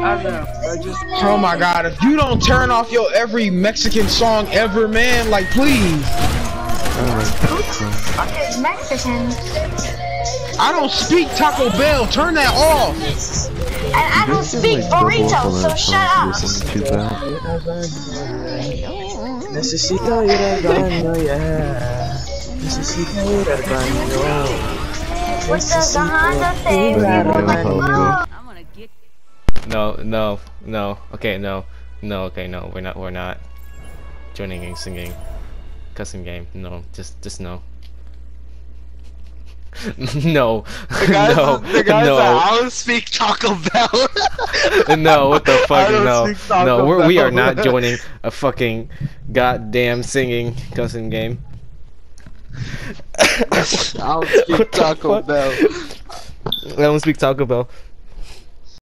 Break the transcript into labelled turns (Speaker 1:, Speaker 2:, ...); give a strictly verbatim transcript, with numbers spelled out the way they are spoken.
Speaker 1: I know. I just.
Speaker 2: Oh my god, if you don't turn off your every Mexican song ever, man, like please.
Speaker 3: Fuck is Mexican?
Speaker 2: I don't speak Taco Bell, turn that off.
Speaker 3: And I don't speak burrito, so shut up.
Speaker 1: Necesito ir al baño, yeah. Necesito ir al baño.
Speaker 3: What does the Honda say?
Speaker 4: No, no, no. Okay, no, no. Okay, no. We're not. We're not joining and singing custom game. No, just, just no. No,
Speaker 5: the guys,
Speaker 4: no,
Speaker 5: the guys
Speaker 4: no.
Speaker 5: That I don't speak Taco Bell.
Speaker 4: No, what the fuck?
Speaker 5: I don't
Speaker 4: No,
Speaker 5: speak Taco
Speaker 4: no. We're,
Speaker 5: Bell.
Speaker 4: we are not joining a fucking goddamn singing custom game.
Speaker 5: I don't speak Taco Bell.
Speaker 4: I don't speak Taco Bell.